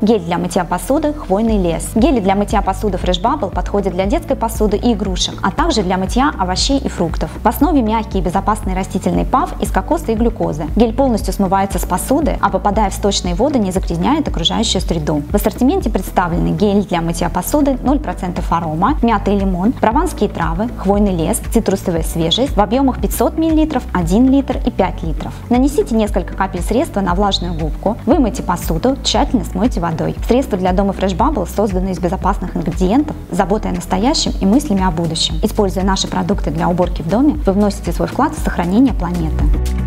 Гель для мытья посуды «Хвойный лес». Гели для мытья посуды Fresh Bubble подходят для детской посуды и игрушек, а также для мытья овощей и фруктов. В основе мягкий и безопасный растительный паф из кокоса и глюкозы. Гель полностью смывается с посуды, а попадая в сточные воды, не загрязняет окружающую среду. В ассортименте представлены гель для мытья посуды 0% арома, мята и лимон, прованские травы, хвойный лес, цитрусовая свежесть в объемах 500 мл, 1 литр и 5 литров. Нанесите несколько капель средства на влажную губку, вымойте посуду, тщательно смойте водой. Средства для дома Fresh Bubble созданы из безопасных ингредиентов, с заботой о настоящем и мыслями о будущем. Используя наши продукты для уборки в доме, вы вносите свой вклад в сохранение планеты.